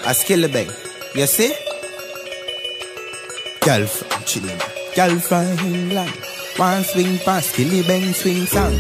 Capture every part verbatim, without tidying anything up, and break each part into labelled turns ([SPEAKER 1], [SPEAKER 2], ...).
[SPEAKER 1] I skill bang. You see? Girl from chillin', girl from England. One swing pass, skilly bang swing song.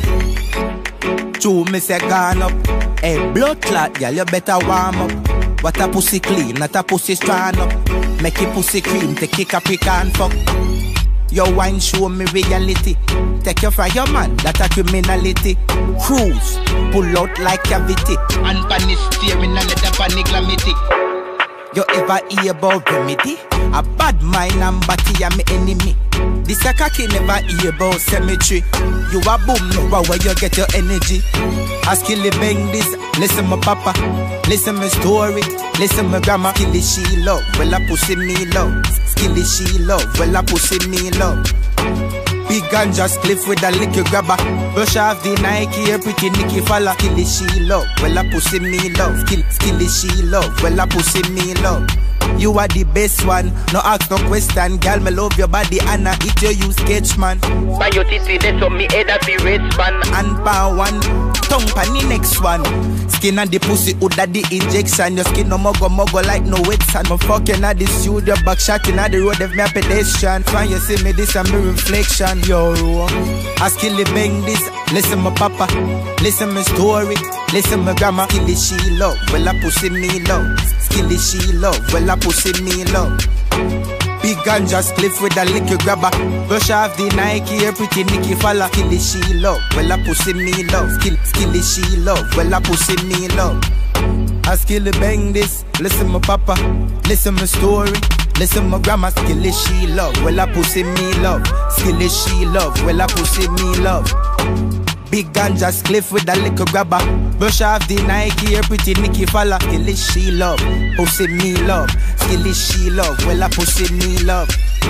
[SPEAKER 1] Two me say gone up. Hey, blood clot, girl, you better warm up. What a pussy clean, not a pussy strong up. Make your pussy cream, take it Capricorn fuck. Your wine show me reality. Take you for your man, that a criminality. Cruise, pull out like cavity. And punish steering and let the panic lamity. You ever hear about remedy? A bad mind and body are me enemy. This a cocky never hear about cemetery. You a boom, no where you get your energy. I skilly bang this, listen my papa. Listen my story, listen my grandma. Skilly she love, well I pussy me love. Skilly she love, well I pussy me love. Big ganja spliff with a liquor grabber. Brush off the Nike, a pretty Nicky fella. Skilly she love, well I pussy me love. Skill, skilly she love, well I pussy me love. You are the best one, no ask no question. Girl, me love your body and I eat your you sketch man. By your titty, that's on me head a be red man. And power one, tongue pan the next one. Skin and the pussy, who that the injection. Your skin no mogo mogo like no wet sand. I'm fucking at the studio, back shot in at the road, if me a pedestrian. Find you see me, this and me reflection. Yo, I skill the bang this, listen my papa. Listen my story, listen my grandma. Skilly she love, well I pussy me love. Skilly she love, well I pussy me love. Big ganja spliff with a liquor grabber. Brush off the Nike, a pretty Nicky fella. Skilly she love, well I pussy me love. Skill, skilly she love, well I pussy me love. I skilly bang this, listen my papa. Listen my story, listen my grandma. Skilly she love, well I pussy me love. Skilly she love, well I pussy me love. Big ganja spliff with a liquor grabber. Brush off the Nike, a pretty Nicky fella. Skilly she love, pussy me love. Skilly she love, well I pussy me love.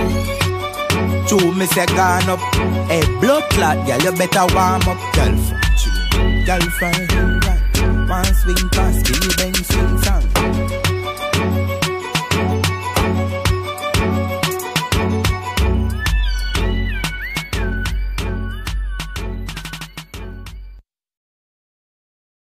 [SPEAKER 1] Two me say gone up. Hey, blood clot, girl, you better warm up. Girl, girl,